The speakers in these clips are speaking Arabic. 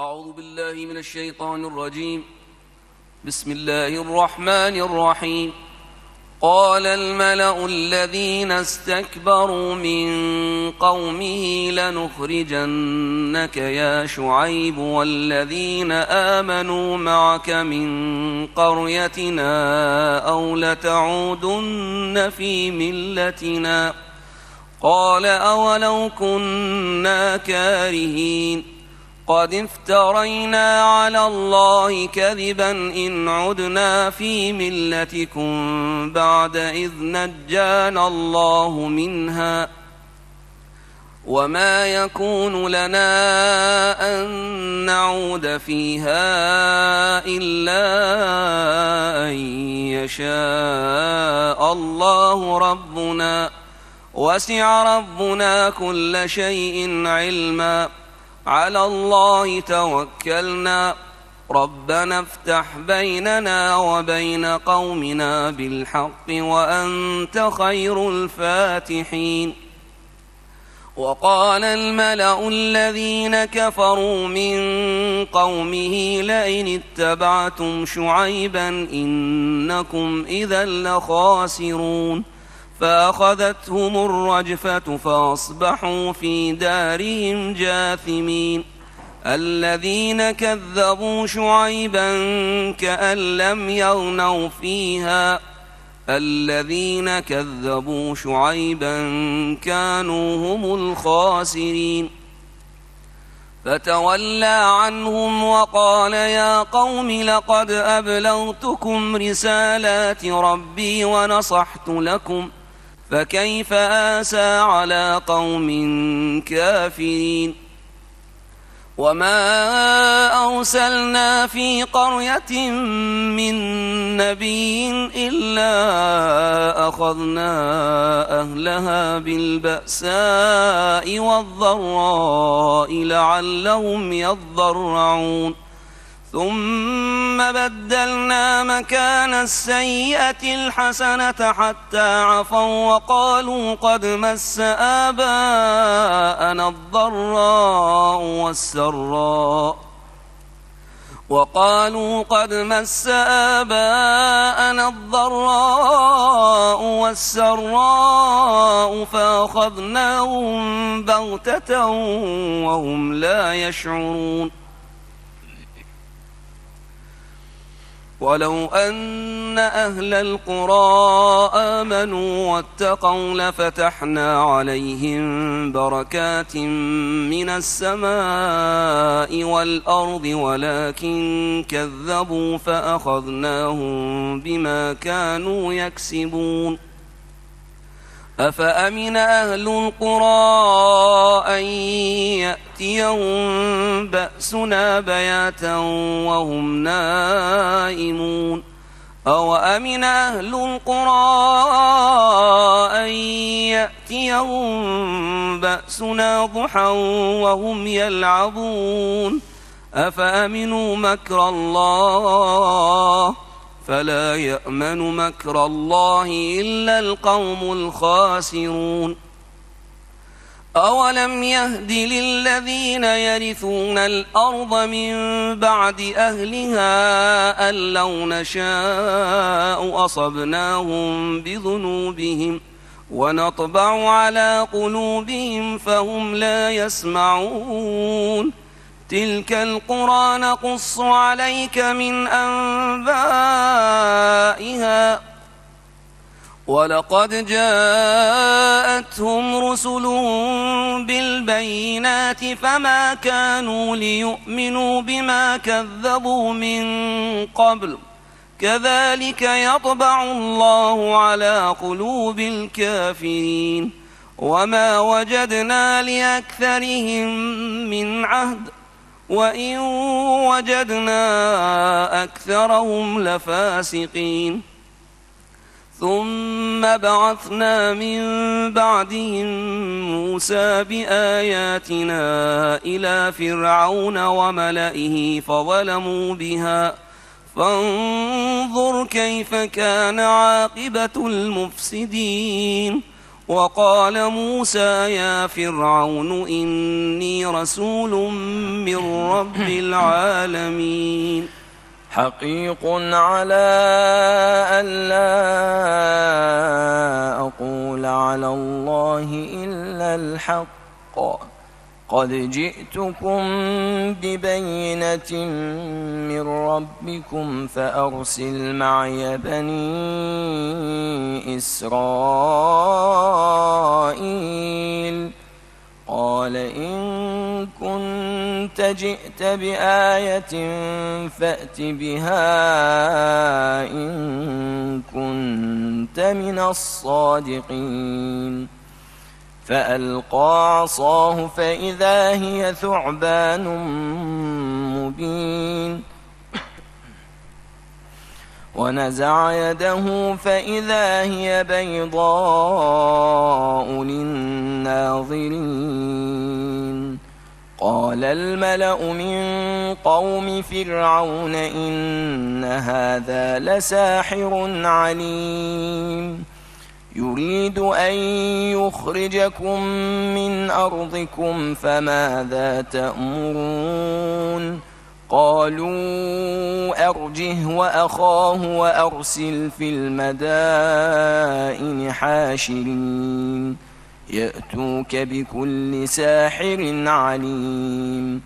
أعوذ بالله من الشيطان الرجيم. بسم الله الرحمن الرحيم. قال الملأ الذين استكبروا من قومه لنخرجنك يا شعيب والذين آمنوا معك من قريتنا أو لتعودن في ملتنا. قال أولو كنا كارهين قد افترينا على الله كذبا إن عدنا في ملتكم بعد إذ نجانا الله منها وما يكون لنا أن نعود فيها إلا أن يشاء الله ربنا وسع ربنا كل شيء علما على الله توكلنا ربنا افتح بيننا وبين قومنا بالحق وأنت خير الفاتحين. وقال الملأ الذين كفروا من قومه لئن اتبعتم شعيبا إنكم إذا لخاسرون فأخذتهم الرجفة فأصبحوا في دارهم جاثمين. الذين كذبوا شعيبا كأن لم يغنوا فيها الذين كذبوا شعيبا كانوا هم الخاسرين. فتولى عنهم وقال يا قوم لقد أبلغتكم رسالات ربي ونصحت لكم فكيف آسى على قوم كافرين. وما أرسلنا في قرية من نبي إلا أخذنا أهلها بالبأساء والضراء لعلهم يضرعون ثم بدلنا مكان السيئة الحسنة حتى عفوا وقالوا قد مس آباءنا الضراء والسراء فأخذناهم بغتة وهم لا يشعرون. ولو أن أهل القرى آمنوا واتقوا لفتحنا عليهم بركات من السماء والأرض ولكن كذبوا فأخذناهم بما كانوا يكسبون. أفأمن أهل القرى أن يأتيهم بأسنا بياتا وهم نائمون أو أمن أهل القرى أن يأتيهم بأسنا ضحى وهم يلعبون أفأمنوا مكر الله فلا يأمن مكر الله إلا القوم الخاسرون. أولم يهد للذين يرثون الأرض من بعد أهلها أن لو نشاء أصبناهم بذنوبهم ونطبع على قلوبهم فهم لا يسمعون. تلك القرى نقص عليك من أنبائها ولقد جاءتهم رسلهم بالبينات فما كانوا ليؤمنوا بما كذبوا من قبل كذلك يطبع الله على قلوب الكافرين وما وجدنا لأكثرهم من عهد وإن وجدنا أكثرهم لفاسقين. ثم بعثنا من بعدهم موسى بآياتنا إلى فرعون وملئه فظلموا بها فانظر كيف كان عاقبة المفسدين. وقال موسى يا فرعون إني رسول من رب العالمين حقيق على ألا أقول على الله إلا الحق قد جئتكم ببينة من ربكم فأرسل معي بني إسرائيل قال إن كنت جئت بآية فأت بها إن كنت من الصادقين فألقى عصاه فإذا هي ثعبان مبين ونزع يده فإذا هي بيضاء للناظرين قال الملأ من قوم فرعون إن هذا لساحر عليم يريد أن يخرجكم من أرضكم فماذا تأمرون قالوا أرجه وأخاه وأرسل في المدائن حاشرين يأتوك بكل ساحر عليم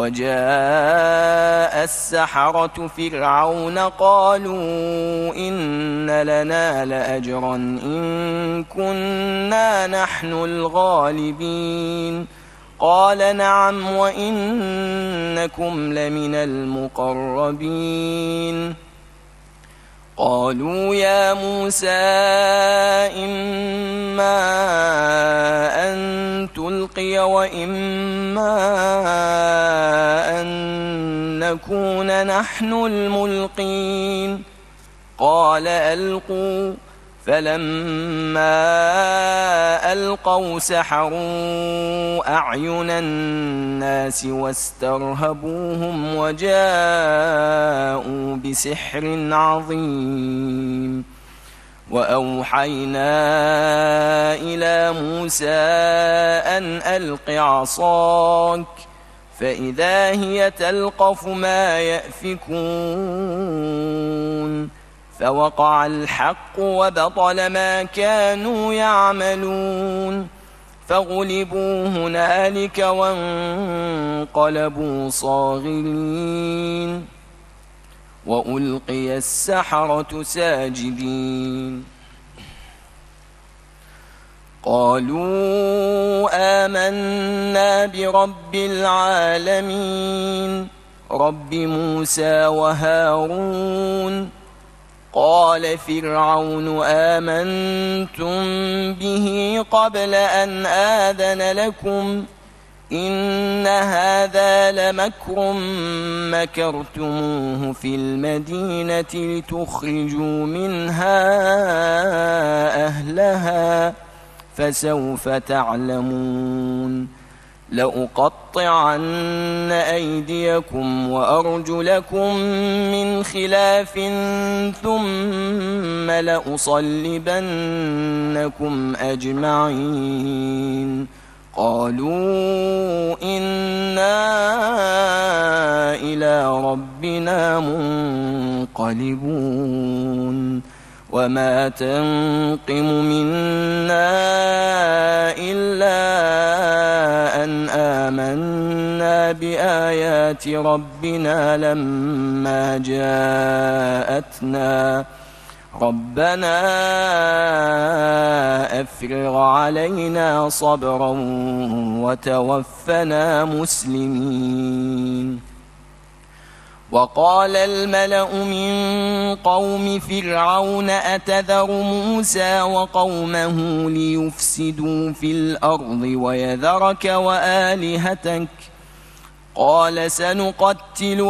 وجاء السحرة فرعون قالوا إن لنا لأجرا إن كنا نحن الغالبين قال نعم وإنكم لمن المقربين قالوا يا موسى إما أن تلقي وإما أن نكون نحن الملقين قال ألقوا فلما ألقوا سحروا أعين الناس واسترهبوهم وجاءوا بسحر عظيم وأوحينا إلى موسى أن ألق عصاك فإذا هي تلقف ما يأفكون فوقع الحق وبطل ما كانوا يعملون فغلبوا هنالك وانقلبوا صاغرين وألقي السحرة ساجدين قالوا آمنا برب العالمين رب موسى وهارون قال فرعون آمنتم به قبل أن آذن لكم إن هذا لمكر مكرتموه في المدينة لتخرجوا منها أهلها فسوف تعلمون لأقطعن أيديكم وأرجلكم من خلاف ثم لأصلبنكم أجمعين قالوا إنا إلى ربنا منقلبون وما تنقم منا إلا أن آمنا بآيات ربنا لما جاءتنا ربنا أفرغ علينا صبرا وتوفنا مسلمين وقال الملأ من قوم فرعون أتذر موسى وقومه ليفسدوا في الأرض ويذرك وآلهتك قال سنقتل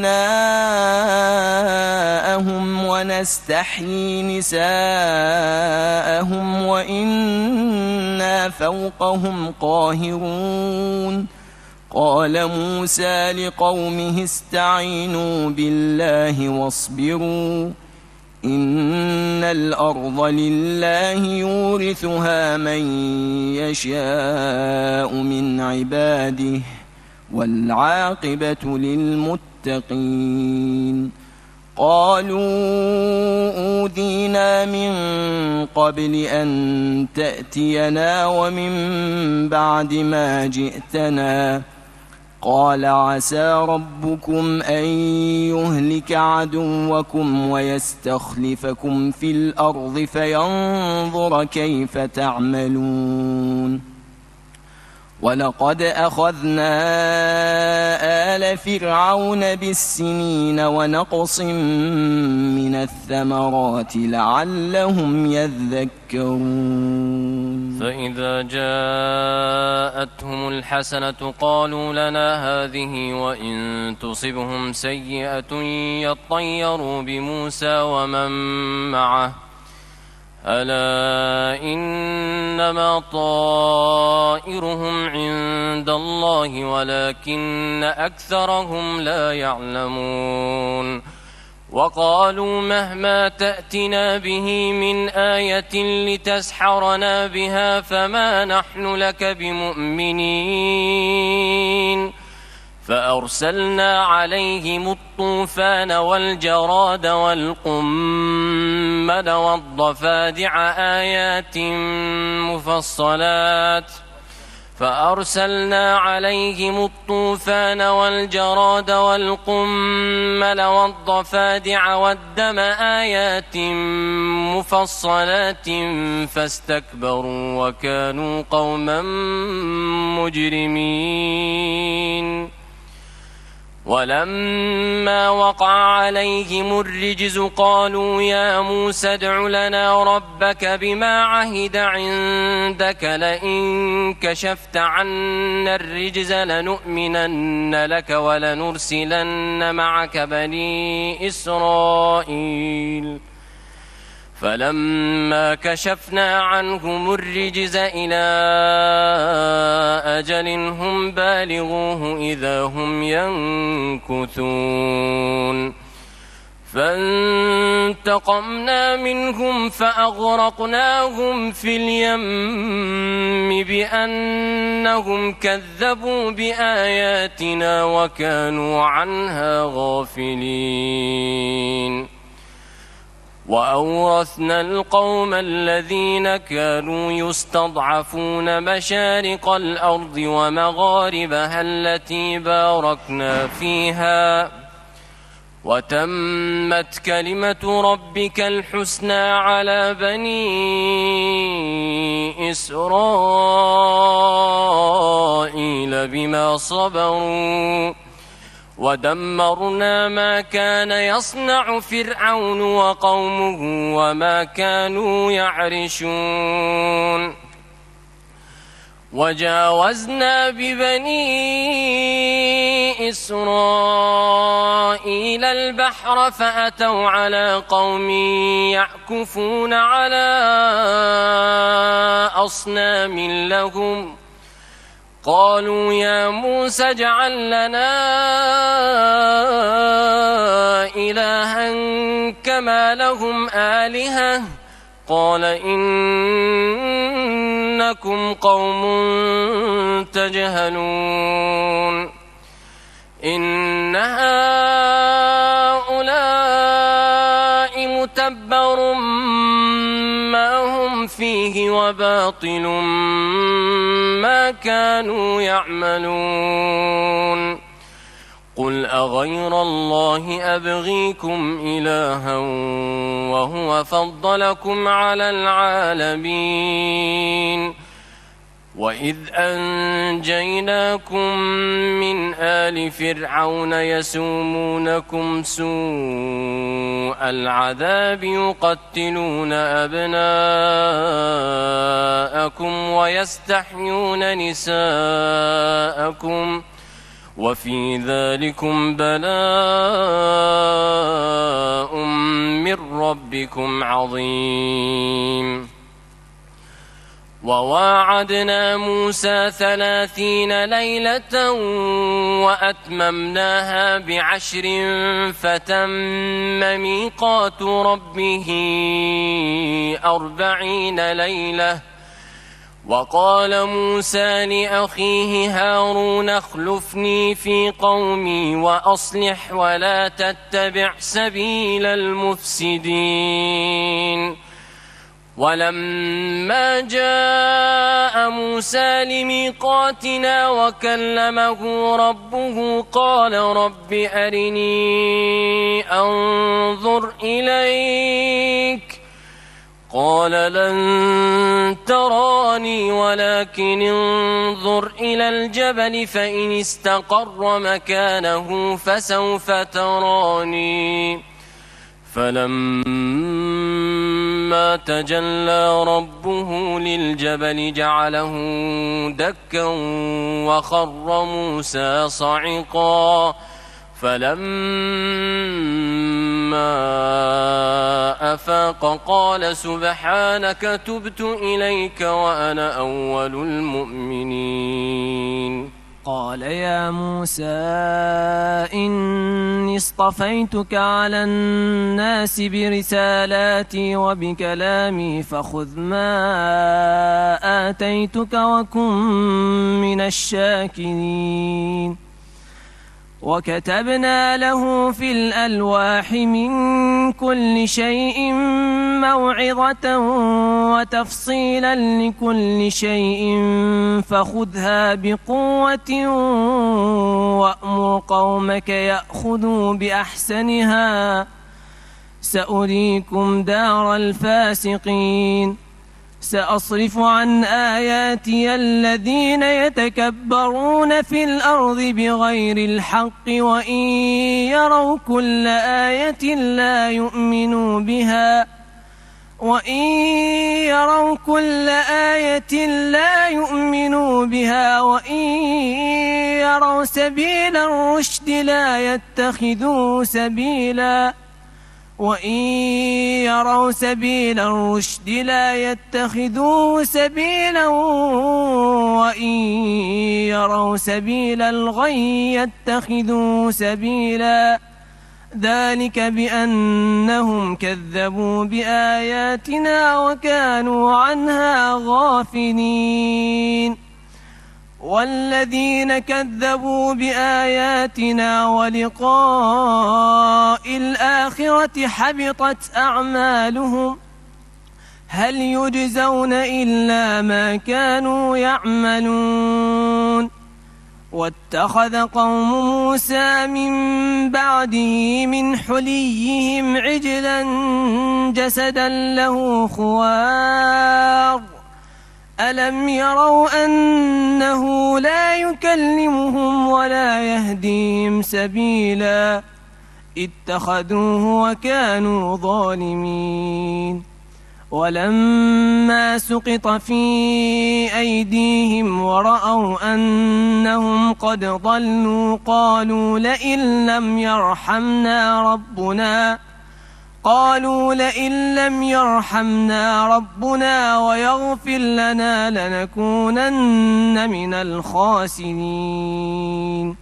أبناءهم ونستحيي نساءهم وإنا فوقهم قاهرون قال موسى لقومه استعينوا بالله واصبروا إن الأرض لله يورثها من يشاء من عباده والعاقبة للمتقين. قالوا أوذينا من قبل أن تأتينا ومن بعد ما جئتنا. قال عسى ربكم أن يهلك عدوكم ويستخلفكم في الأرض فينظر كيف تعملون. ولقد أخذنا آل فرعون بالسنين ونقص من الثمرات لعلهم يذكرون. فإذا جاءتهم الحسنة قالوا لنا هذه وإن تصبهم سيئة يطيروا بموسى ومن معه ألا إنما طائرهم عند الله ولكن أكثرهم لا يعلمون. وقالوا مهما تأتنا به من آية لتسحرنا بها فما نحن لك بمؤمنين. فأرسلنا عليهم الطوفان والجراد والقمل والضفادع آيات مفصلات والدم آيات مفصلات فاستكبروا وكانوا قوما مجرمين. ولما وقع عليهم الرجز قالوا يا موسى ادع لنا ربك بما عهد عندك لئن كشفت عنا الرجز لنؤمنن لك ولنرسلن معك بني إسرائيل. فلما كشفنا عنهم الرجز إلى أجل هم بالغوه إذا هم ينكثون. فانتقمنا منهم فأغرقناهم في اليم بأنهم كذبوا بآياتنا وكانوا عنها غافلين. وأورثنا القوم الذين كانوا يستضعفون مشارق الأرض ومغاربها التي باركنا فيها وتمت كلمة ربك الحسنى على بني إسرائيل بما صبروا ودمرنا ما كان يصنع فرعون وقومه وما كانوا يعرشون. وجاوزنا ببني إسرائيل البحر فأتوا على قوم يعكفون على أصنام لهم قالوا يا موسى اجعل لنا إلها كما لهم آلهة قال إنكم قوم تجهلون. إن هؤلاء متبر ما هم فيه وباطل ما كانوا يعملون. قل أغير الله أبغيكم إلها وهو فضلكم على العالمين. وإذ أنجيناكم من آل فرعون يسومونكم سوء العذاب يقتلون أبناءكم ويستحيون نساءكم وفي ذلكم بلاء من ربكم عظيم. وواعدنا موسى 30 ليلة وأتممناها ب10 فتم ميقات ربه 40 ليلة. وقال موسى لأخيه هارون اخلفني في قومي وأصلح ولا تتبع سبيل المفسدين. ولما جاء موسى لميقاتنا وكلمه ربه قال رب أرني أنظر إليك قال لن تراني ولكن انظر إلى الجبل فإن استقر مكانه فسوف تراني. فلما تجلى ربه للجبل جعله دكا وخر موسى صعقا. فلما أفاق قال سبحانك تبت إليك وأنا أول المؤمنين. قال يا موسى إني اصطفيتك على الناس برسالاتي وبكلامي فخذ ما آتيتك وكن من الشاكرين. وكتبنا له في الألواح من كل شيء موعظة وتفصيلا لكل شيء فخذها بقوة وأمر قومك يأخذوا بأحسنها سأريكم دار الفاسقين. سأصرف عن آياتي الذين يتكبرون في الأرض بغير الحق وإن يروا كل آية لا يؤمنوا بها وإن يروا سبيل الرشد لا يتخذوه سبيلا وإن يروا سبيل الغي يتخذوه سبيلا. ذلك بأنهم كذبوا بآياتنا وكانوا عنها غافلين. والذين كذبوا بآياتنا ولقاء الآخرة حبطت أعمالهم هل يجزون إلا ما كانوا يعملون. واتخذ قوم موسى من بعده من حليهم عجلا جسدا له خوار ألم يروا أنه لا يكلمهم ولا يهديهم سبيلا اتخذوه وكانوا ظالمين. ولما سقط في أيديهم ورأوا أنهم قد ضلوا قالوا لئن لم يرحمنا ربنا ويغفر لنا لنكونن من الخاسرين.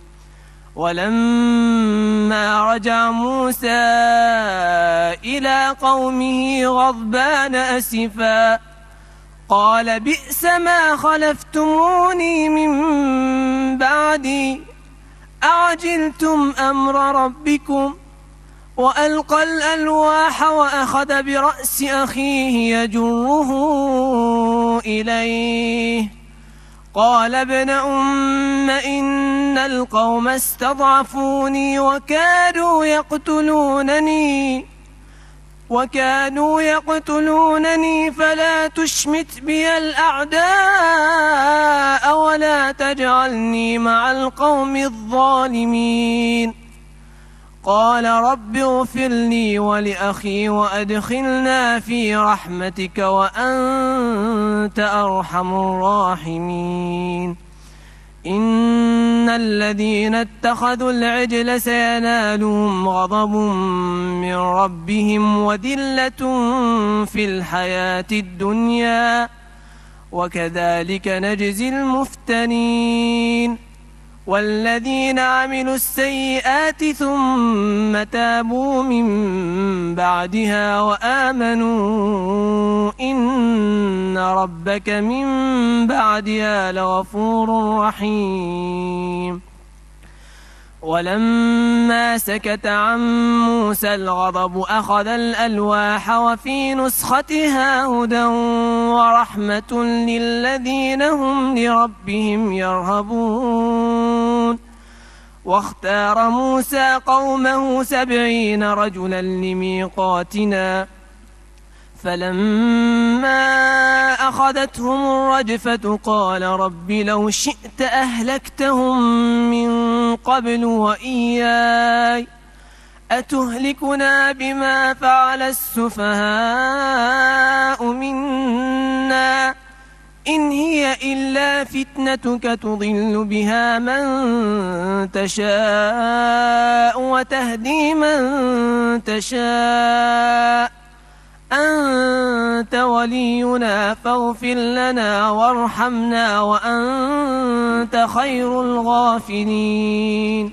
ولما رجع موسى إلى قومه غضبان أسفا قال بئس ما خلفتموني من بعدي أعجلتم أمر ربكم. وألقى الألواح وأخذ برأس أخيه يجره إليه قال ابن أم إن القوم استضعفوني وكانوا يقتلونني فلا تشمت بي الأعداء ولا تجعلني مع القوم الظالمين. قال رب اغفر لي ولأخي وأدخلنا في رحمتك وأنت أرحم الراحمين. إن الذين اتخذوا العجل سينالهم غضب من ربهم وذلة في الحياة الدنيا وكذلك نجزي المفترين. والذين عملوا السيئات ثم تابوا من بعدها وآمنوا إن ربك من بعدها لغفور رحيم. ولما سكت عن موسى الغضب أخذ الألواح وفي نسختها هدى ورحمة للذين هم لربهم يرهبون. واختار موسى قومه 70 رجلا لميقاتنا فلما أخذتهم الرجفة قال رب لو شئت أهلكتهم من قبل وإياي أتهلكنا بما فعل السفهاء منا إن هي إلا فتنتك تضل بها من تشاء وتهدي من تشاء أنت ولينا فاغفر لنا وارحمنا وأنت خير الغافرين.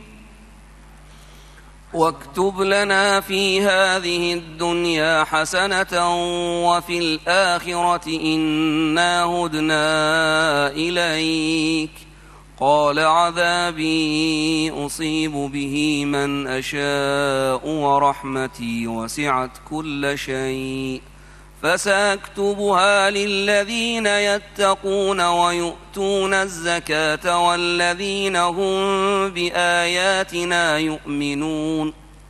واكتب لنا في هذه الدنيا حسنة وفي الآخرة إنا هدنا إليك. قال عذابي أصيب به من أشاء ورحمتي وسعت كل شيء فسأكتبها للذين يتقون ويؤتون الزكاة والذين هم بآياتنا يؤمنون.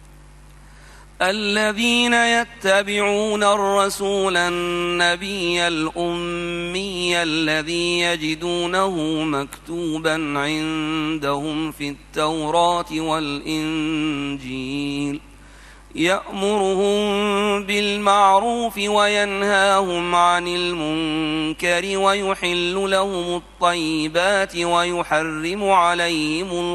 الذين يتبعون الرسول النبي الأمي الذي يجدونه مكتوبا عندهم في التوراة والإنجيل يأمرهم بالمعروف وينهاهم عن المنكر ويحل لهم الطيبات ويحرم عليهم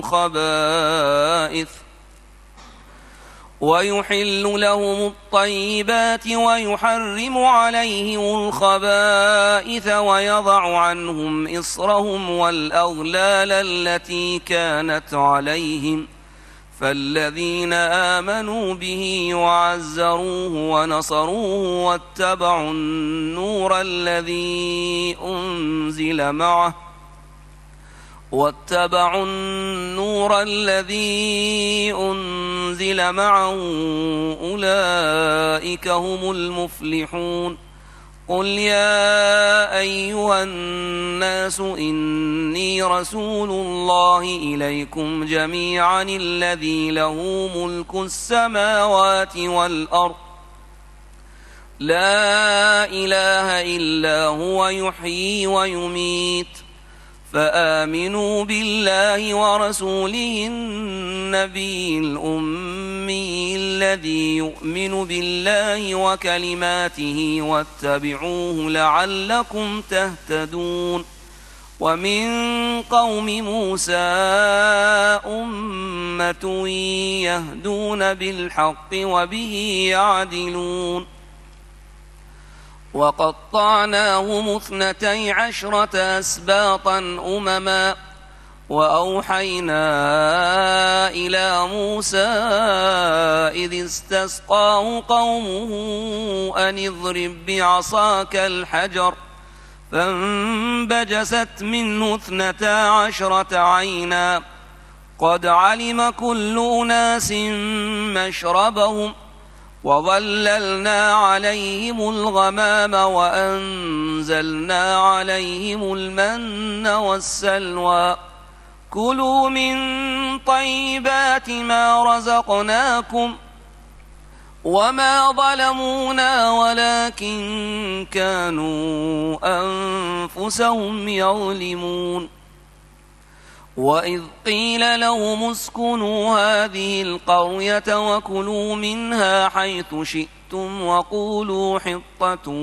الخبائث ويضع عنهم إصرهم والأغلال التي كانت عليهم فالذين آمنوا به وعزروه ونصروه واتبعوا النور الذي أنزل معه أولئك هم المفلحون. قل يا أيها الناس إني رسول الله إليكم جميعا الذي له ملك السماوات والأرض لا إله إلا هو يحيي ويميت فآمنوا بالله ورسوله النبي الأمي الذي يؤمن بالله وكلماته واتبعوه لعلكم تهتدون. ومن قوم موسى أمة يهدون بالحق وبه يعدلون. وقطعناهم 12 أسباطا أمما وأوحينا إلى موسى إذ استسقاه قومه أن اضرب بعصاك الحجر فانبجست منه 12 عينا قد علم كل أناس مشربهم وظللنا عليهم الغمام وأنزلنا عليهم المن والسلوى كلوا من طيبات ما رزقناكم وما ظلمونا ولكن كانوا أنفسهم يظلمون. وإذ قيل لهم اسكنوا هذه القرية وكلوا منها حيث شئتم وقولوا حطة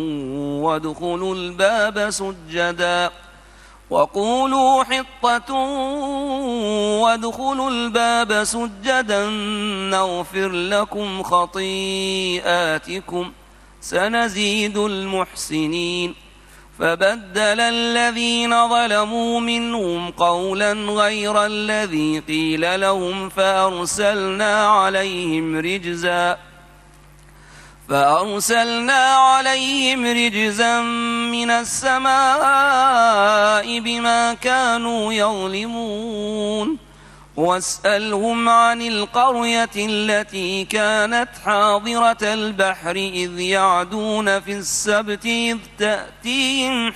وادخلوا الباب سجدا نغفر لكم خطيئاتكم سنزيد المحسنين. فبدل الذين ظلموا منهم قولا غير الذي قيل لهم فأرسلنا عليهم رجزا من السماء بما كانوا يظلمون واسألهم عن القرية التي كانت حاضرة البحر إذ يعدون في السبت إذ تأتيهم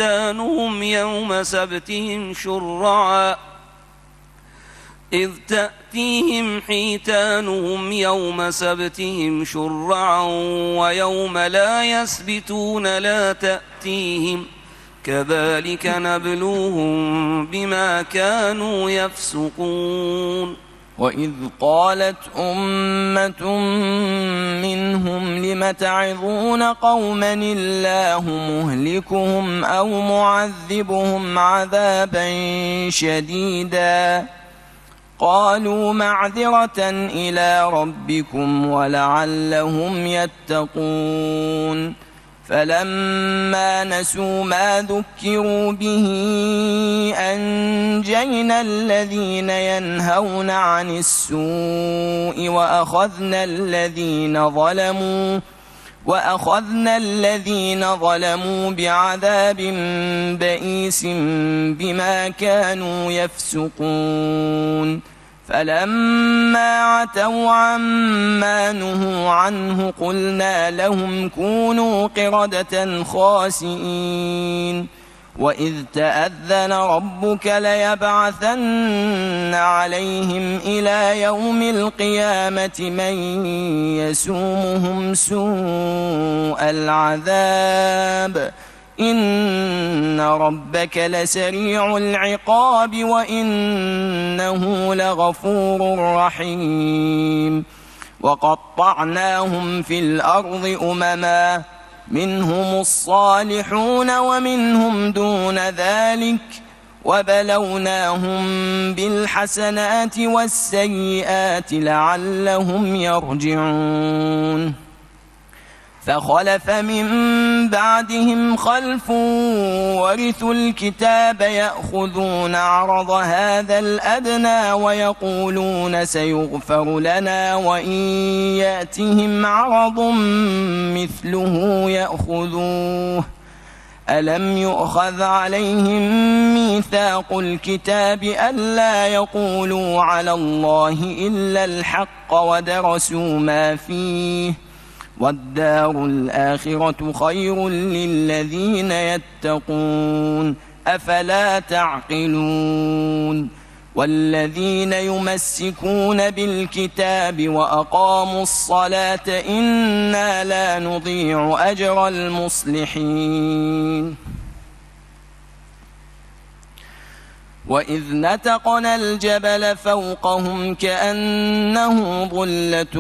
حيتانهم يوم سبتهم شرعا ويوم لا يسبتون لا تأتيهم كذلك نبلوهم بما كانوا يفسقون وإذ قالت أمة منهم لم تعظون قوما الله مهلكهم أو معذبهم عذابا شديدا قالوا معذرة إلى ربكم ولعلهم يتقون فلما نسوا ما ذكروا به أنجينا الذين ينهون عن السوء وأخذنا الذين ظلموا بعذاب بئيس بما كانوا يفسقون فلما عتوا عما نهوا عنه قلنا لهم كونوا قردة خاسئين وإذ تأذن ربك ليبعثن عليهم إلى يوم القيامة من يسومهم سوء العذاب إن ربك لسريع العقاب وإنه لغفور رحيم وقطعناهم في الأرض أمما منهم الصالحون ومنهم دون ذلك وبلوناهم بالحسنات والسيئات لعلهم يرجعون فخلف من بعدهم خلف ورثوا الكتاب يأخذون عرض هذا الأدنى ويقولون سيغفر لنا وإن يأتهم عرض مثله يأخذوه ألم يؤخذ عليهم ميثاق الكتاب ألا يقولوا على الله إلا الحق ودرسوا ما فيه والدار الآخرة خير للذين يتقون أفلا تعقلون والذين يمسكون بالكتاب وأقاموا الصلاة إنا لا نضيع أجر المصلحين وإذ نتقنا الجبل فوقهم كأنه ظلة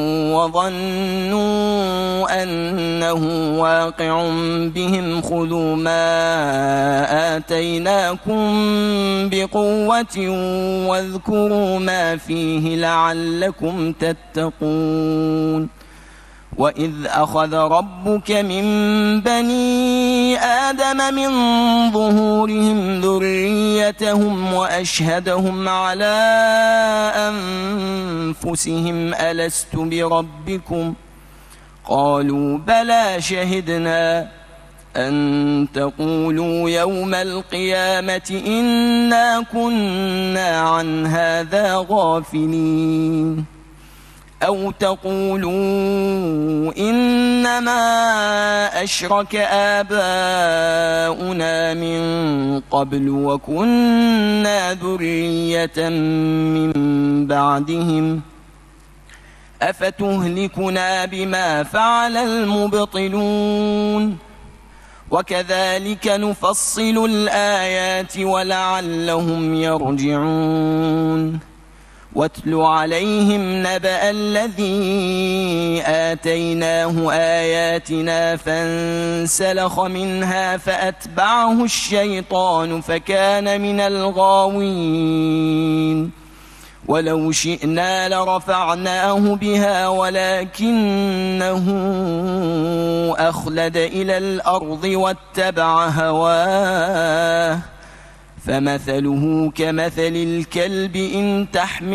وظنوا أنه واقع بهم خذوا ما آتيناكم بقوة واذكروا ما فيه لعلكم تتقون وإذ أخذ ربك من بني آدم من ظهورهم ذريتهم وأشهدهم على أنفسهم ألست بربكم قالوا بلى شهدنا أن تقولوا يوم القيامة إنا كنا عن هذا غافلين أو تقولوا إنما أشرك آباؤنا من قبل وكنا ذرية من بعدهم أفتهلكنا بما فعل المبطلون وكذلك نفصل الآيات ولعلهم يرجعون واتل عليهم نبأ الذي آتيناه آياتنا فانسلخ منها فأتبعه الشيطان فكان من الغاوين ولو شئنا لرفعناه بها ولكنه أخلد إلى الأرض واتبع هواه فمثله كمثل الكلب إن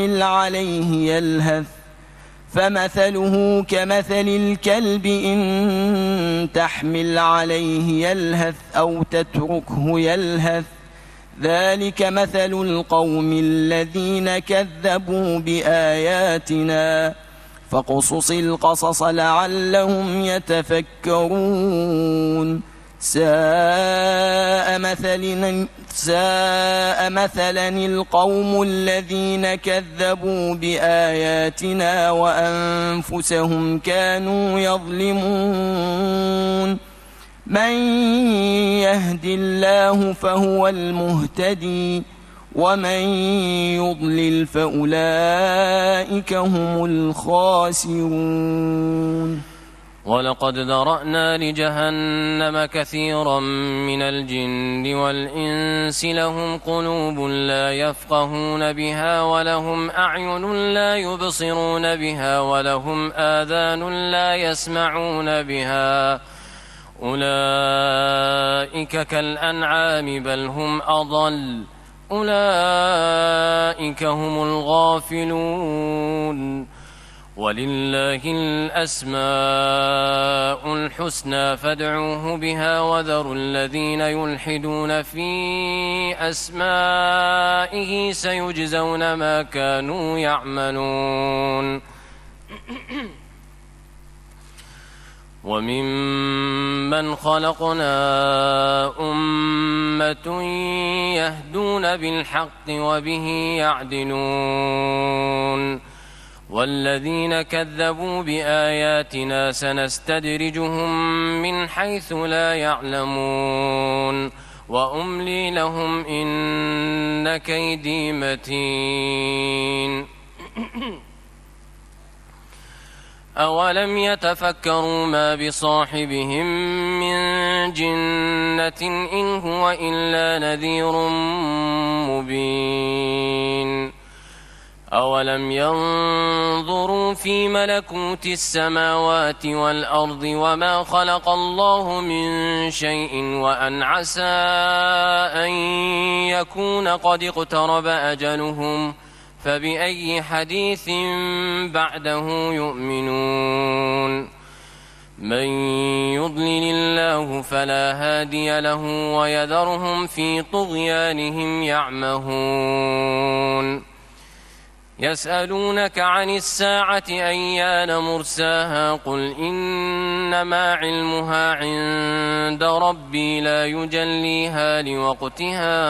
تحمل عليه يلهث أو تتركه يلهث ذلك مثل القوم الذين كذبوا بآياتنا فاقصص القصص لعلهم يتفكرون ساء مثلا القوم الذين كذبوا بآياتنا وأنفسهم كانوا يظلمون من يهد الله فهو المهتدي ومن يضلل فأولئك هم الخاسرون ولقد ذرأنا لجهنم كثيرا من الجن والإنس لهم قلوب لا يفقهون بها ولهم أعين لا يبصرون بها ولهم آذان لا يسمعون بها أولئك كالأنعام بل هم أضل أولئك هم الغافلون ولله الأسماء الحسنى فادعوه بها وذروا الذين يلحدون في أسمائه سيجزون ما كانوا يعملون وممن خلقنا أمة يهدون بالحق وبه يعدلون والذين كذبوا بآياتنا سنستدرجهم من حيث لا يعلمون وأملي لهم إن كيدي متين أولم يتفكروا ما بصاحبهم من جنة إن هو إلا نذير مبين أولم ينظروا في ملكوت السماوات والأرض وما خلق الله من شيء وأن عسى أن يكون قد اقترب أجلهم فبأي حديث بعده يؤمنون من يضلل الله فلا هادي له ويذرهم في طغيانهم يعمهون يسألونك عن الساعة أيان مرساها قل إنما علمها عند ربي لا يجليها لوقتها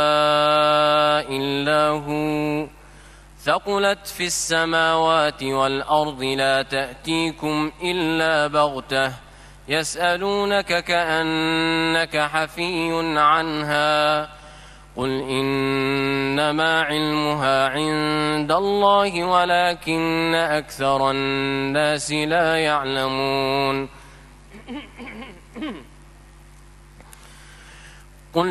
إلا هو ثقلت في السماوات والأرض لا تأتيكم إلا بغتة يسألونك كأنك حفي عنها قل إنما علمها عند الله ولكن أكثر الناس لا يعلمون قل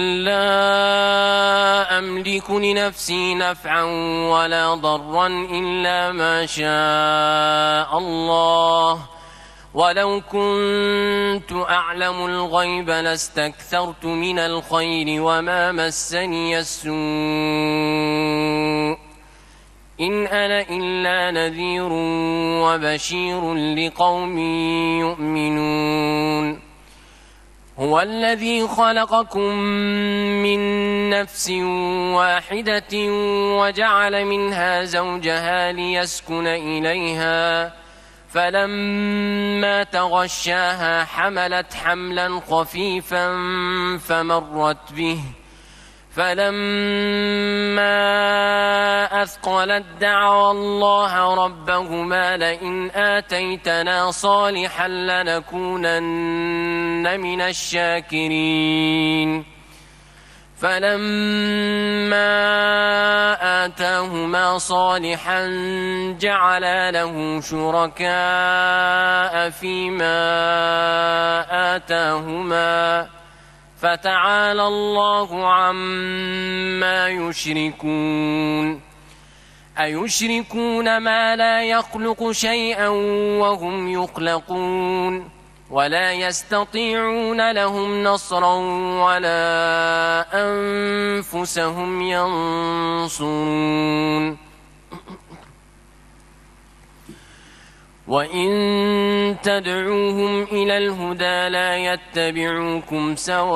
لا أملك لنفسي نفعا ولا ضرا إلا ما شاء الله ولو كنت أعلم الغيب لاستكثرت من الخير وما مسني السوء إن أنا إلا نذير وبشير لقوم يؤمنون هو الذي خلقكم من نفس واحدة وجعل منها زوجها ليسكن إليها فلما تغشاها حملت حملا خفيفا فمرت به فلما أثقلت دعوا الله ربهما لئن آتيتنا صالحا لنكونن من الشاكرين فلما آتاهما صالحا جعلا له شركاء فيما آتاهما فتعالى الله عما يشركون أيشركون ما لا يخلق شيئا وهم يخلقون ولا يستطيعون لهم نصرا ولا أنفسهم ينصرون وإن تدعوهم إلى الهدى لا يتبعوكم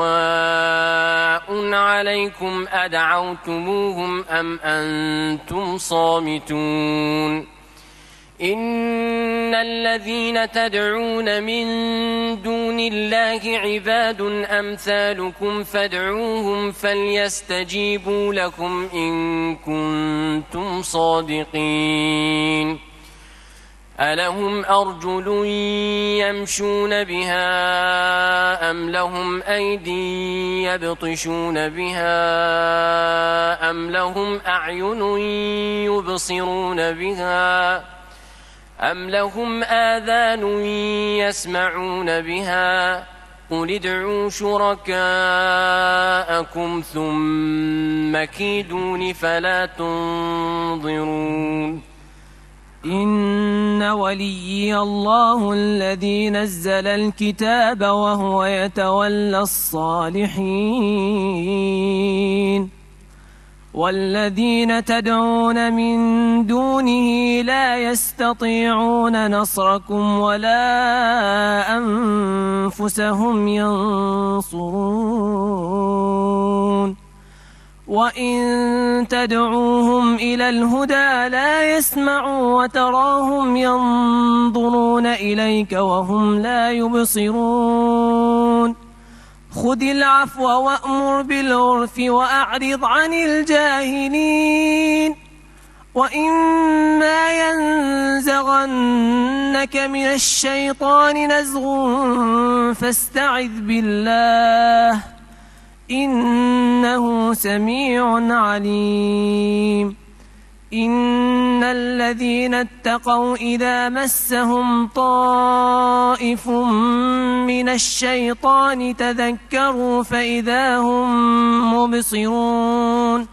سواء عليكم أدعوتموهم أم أنتم صامتون إن الذين تدعون من دون الله عباد أمثالكم فادعوهم فليستجيبوا لكم إن كنتم صادقين ألهم أرجل يمشون بها أم لهم أيدي يبطشون بها أم لهم أعين يبصرون بها أم لهم آذان يسمعون بها قل ادعوا شركاءكم ثم كيدون فلا تنظرون إن وليي الله الذي نزل الكتاب وهو يتولى الصالحين والذين تدعون من دونه لا يستطيعون نصركم ولا أنفسهم ينصرون وإن تدعوهم إلى الهدى لا يسمعوا وتراهم ينظرون إليك وهم لا يبصرون خذ العفو وأمر بالعرف وأعرض عن الجاهلين وإما ينزغنك من الشيطان نزغ فاستعذ بالله إنه سميع عليم إن الذين اتقوا إذا مسهم طائف من الشيطان تذكروا فإذا هم مبصرون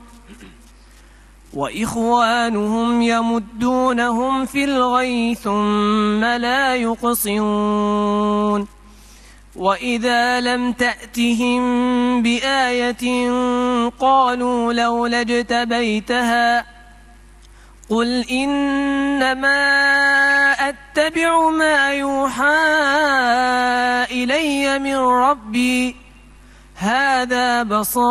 وإخوانهم يمدونهم في الغي ثم لا يقصرون وإذا لم تأتهم بآية قالوا لولا اجتبيتها قل إنما أتبع ما يوحى إلي من ربي هذا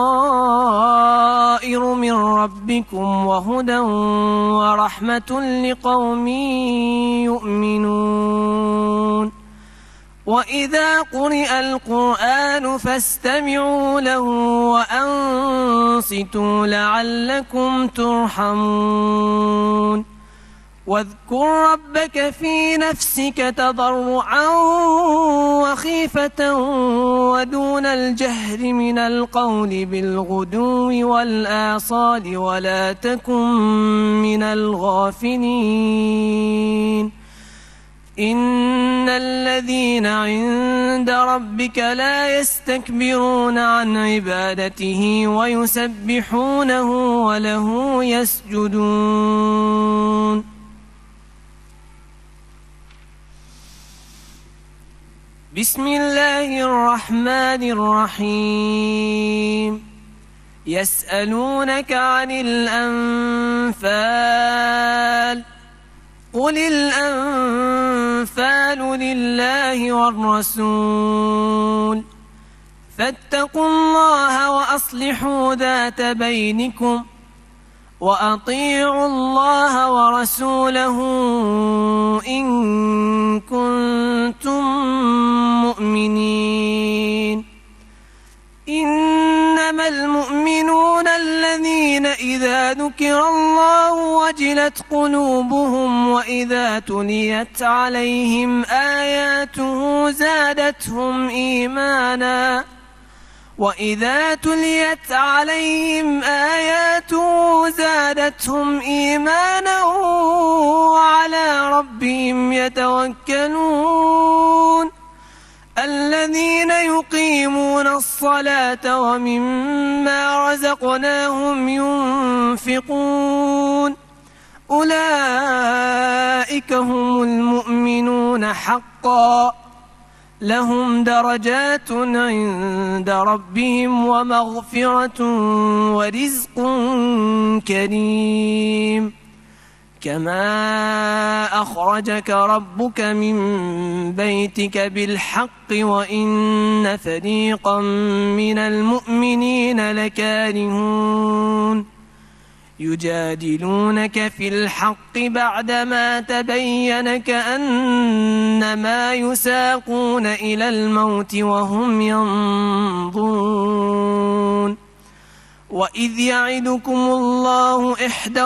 بصائر من ربكم وهدى ورحمة لقوم يؤمنون وإذا قرئ القرآن فاستمعوا له وأنصتوا لعلكم ترحمون واذكر ربك في نفسك تضرعا وخيفة ودون الجهر من القول بالغدو والآصال ولا تكن من الغافلين إن الذين عند ربك لا يستكبرون عن عبادته ويسبحونه وله يسجدون بسم الله الرحمن الرحيم يسألونك عن الأنفال قل الأنفال لله والرسول فاتقوا الله وأصلحوا ذات بينكم وأطيعوا الله ورسوله إن كنتم مؤمنين إنما المؤمنون الذين إذا ذكر الله وجلت قلوبهم وإذا تليت عليهم آياته زادتهم إيمانا وعلى ربهم يتوكلون الذين يقيمون الصلاة ومما رزقناهم ينفقون أولئك هم المؤمنون حقا لهم درجات عند ربهم ومغفرة ورزق كريم كما أخرجك ربك من بيتك بالحق وإن فريقا من المؤمنين لكارهون يجادلونك في الحق بعدما تبين كأنما يساقون إلى الموت وهم ينظرون وإذ يعدكم الله إحدى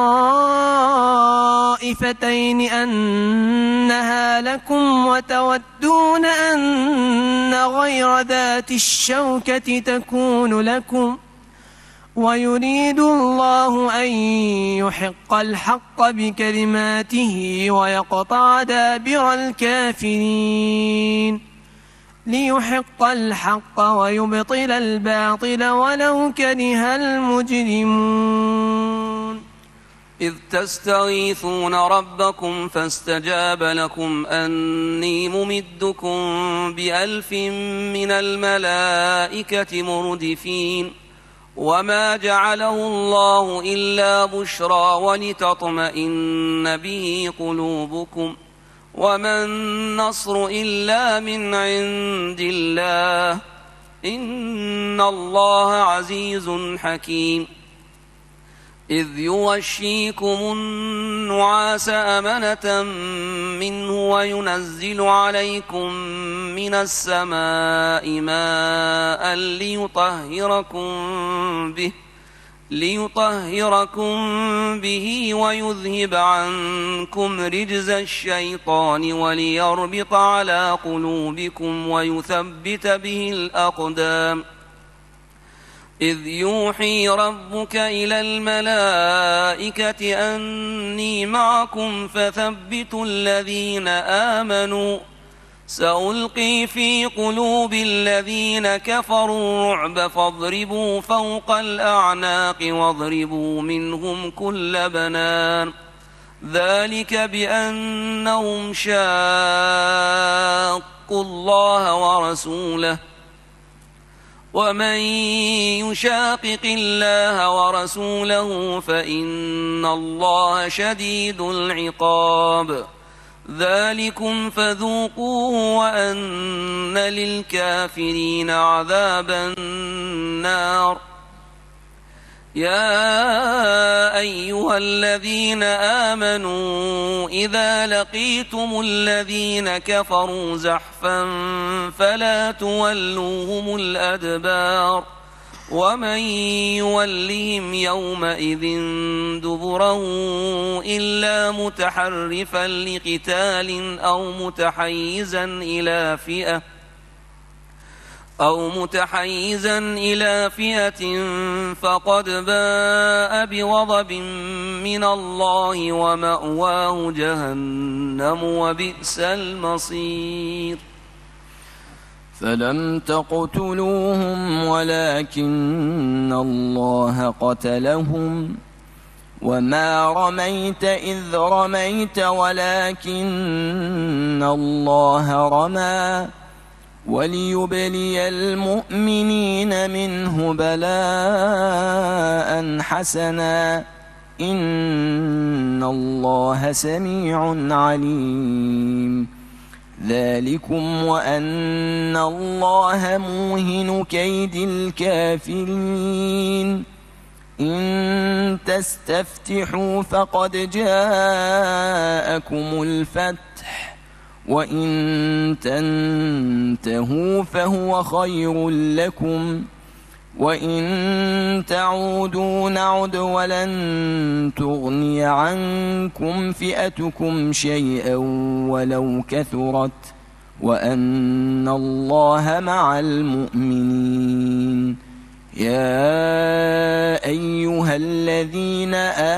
الطائفتين أنها لكم وتودون أن غير ذات الشوكة تكون لكم ويريد الله أن يحق الحق بكلماته ويقطع دابر الكافرين ليحق الحق ويبطل الباطل ولو كره المجرمون إذ تستغيثون ربكم فاستجاب لكم أني ممدكم ب1000 من الملائكة مردفين وما جعله الله إلا بشرى ولتطمئن به قلوبكم وما النصر إلا من عند الله إن الله عزيز حكيم إذ يغشيكم النعاس أمنة منه وينزل عليكم من السماء ماء ليطهركم به ويذهب عنكم رجز الشيطان وليربط على قلوبكم ويثبت به الأقدام إذ يوحي ربك إلى الملائكة أني معكم فثبتوا الذين آمنوا سألقي في قلوب الذين كفروا الرعب فاضربوا فوق الأعناق واضربوا منهم كل بنان ذلك بأنهم شاقوا الله ورسوله ومن يشاقق الله ورسوله فإن الله شديد العقاب ذلكم فذوقوه وأن للكافرين عذاب النار يا أيها الذين آمنوا إذا لقيتم الذين كفروا زحفا فلا تولوهم الأدبار ومن يولهم يومئذ دبره إلا متحرفا لقتال أو متحيزا إلى فئة فقد باء بغضب من الله ومأواه جهنم وبئس المصير فلم تقتلوهم ولكن الله قتلهم وما رميت إذ رميت ولكن الله رمى وليبلي المؤمنين منه بلاء حسنا إن الله سميع عليم ذلكم وأن الله موهن كيد الكافرين إن تستفتحوا فقد جاءكم الفتح وإن تنتهوا فهو خير لكم وإن تعودوا نعد ولن تغني عنكم فئتكم شيئا ولو كثرت وأن الله مع المؤمنين يا أيها الذين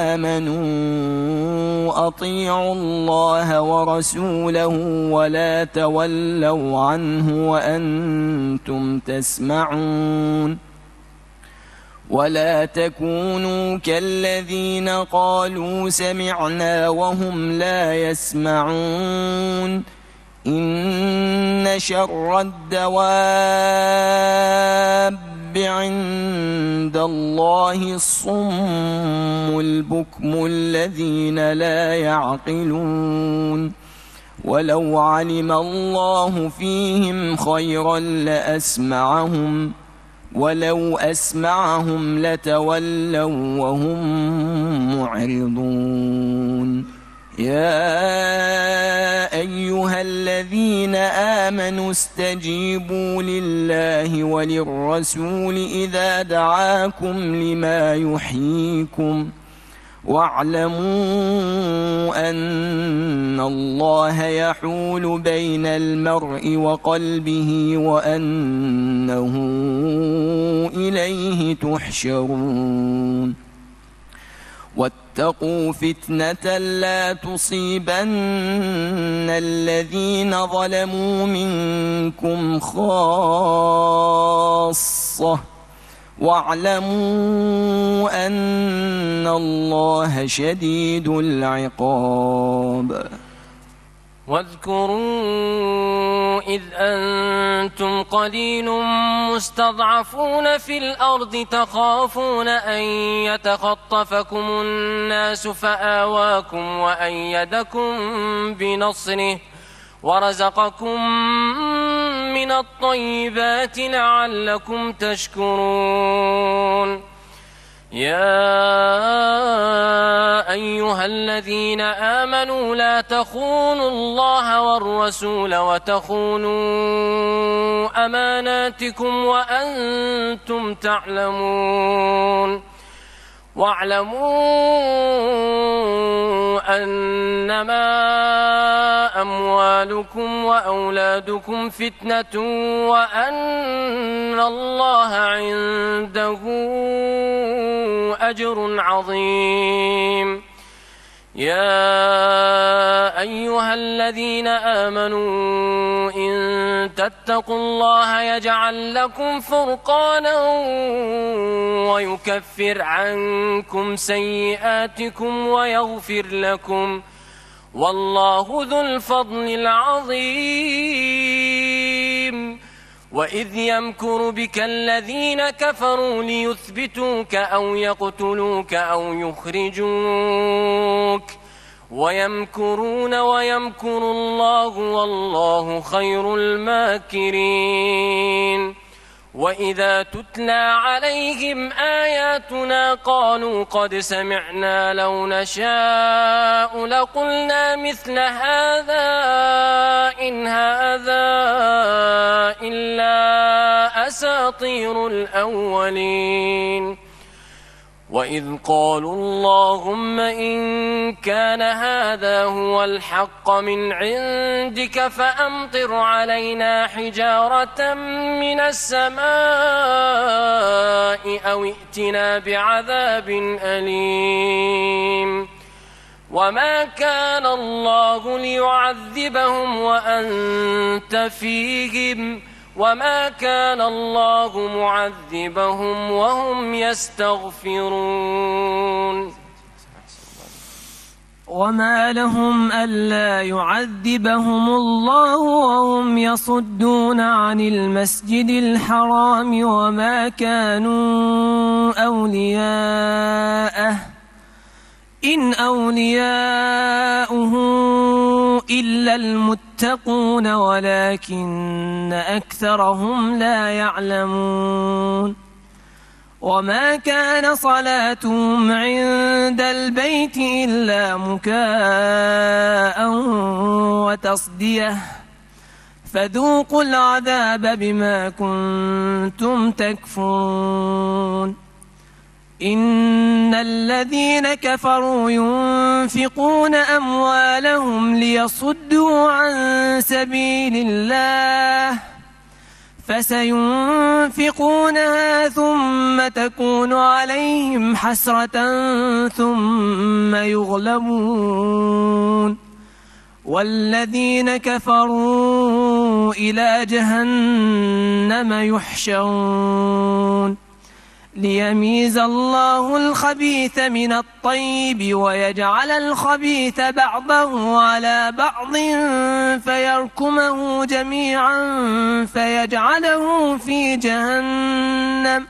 آمنوا أطيعوا الله ورسوله ولا تولوا عنه وأنتم تسمعون ولا تكونوا كالذين قالوا سمعنا وهم لا يسمعون إن شر الدواب عند الله الصم البكم الذين لا يعقلون ولو علم الله فيهم خيرا لأسمعهم ولو أسمعهم لتولوا وهم معرضون يا أيها الذين آمنوا استجيبوا لله وللرسول إذا دعاكم لما يحييكم واعلموا أن الله يحول بين المرء وقلبه وأنه إليه تحشرون واتقوا فتنة لا تصيبن الذين ظلموا منكم خاصة واعلموا أن الله شديد العقاب واذكروا إذ أنتم قليل مستضعفون في الأرض تخافون أن يتخطفكم الناس فآواكم وأيدكم بنصره ورزقكم من الطيبات لعلكم تشكرون يا أيها الذين آمنوا لا تخونوا الله والرسول وتخونوا أماناتكم وأنتم تعلمون واعلموا أنما أموالكم وأولادكم فتنة وأن الله عنده أجر عظيم يا أيها الذين آمنوا إن تتقوا الله يجعل لكم فرقانا ويكفر عنكم سيئاتكم ويغفر لكم والله ذو الفضل العظيم وإذ يمكر بك الذين كفروا ليثبتوك أو يقتلوك أو يخرجوك ويمكرون ويمكر الله والله خير الماكرين وإذا تتلى عليهم آياتنا قالوا قد سمعنا لو نشاء لقلنا مثل هذا إن هذا إلا أساطير الأولين وإذ قالوا اللهم إن كان هذا هو الحق من عندك فأمطر علينا حجارة من السماء أو ائتنا بعذاب أليم وما كان الله ليعذبهم وأنت فيهم وما كان الله معذبهم وهم يستغفرون وما لهم ألا يعذبهم الله وهم يصدون عن المسجد الحرام وما كانوا أولياءه إن أولياؤه إلا المتقون ولكن أكثرهم لا يعلمون وما كان صلاتهم عند البيت إلا مكاء وتصدية فذوقوا العذاب بما كنتم تكفرون إن الذين كفروا ينفقون أموالهم ليصدوا عن سبيل الله فسينفقونها ثم تكون عليهم حسرة ثم يغلبون والذين كفروا إلى جهنم يحشرون ليميز الله الخبيث من الطيب ويجعل الخبيث بعضه على بعض فيركمه جميعا فيجعله في جهنم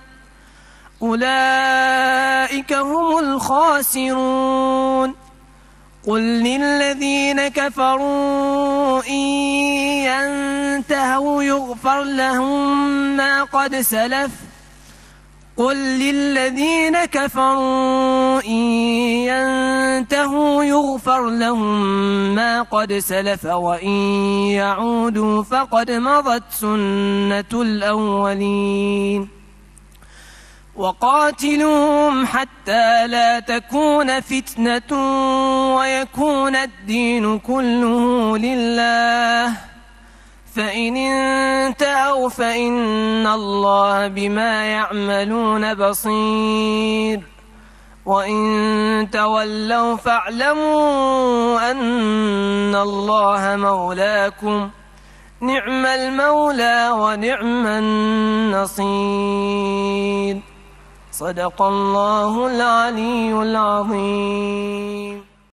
أولئك هم الخاسرون قل للذين كفروا إن ينتهوا يغفر لهم ما قد سلف قل للذين كفروا إن ينتهوا يغفر لهم ما قد سلف وإن يعودوا فقد مضت سنة الأولين وقاتلوهم حتى لا تكون فتنة ويكون الدين كله لله فإن انتهوا فإن الله بما يعملون بصير وإن تولوا فاعلموا أن الله مولاكم نعم المولى ونعم النصير صدق الله العلي العظيم.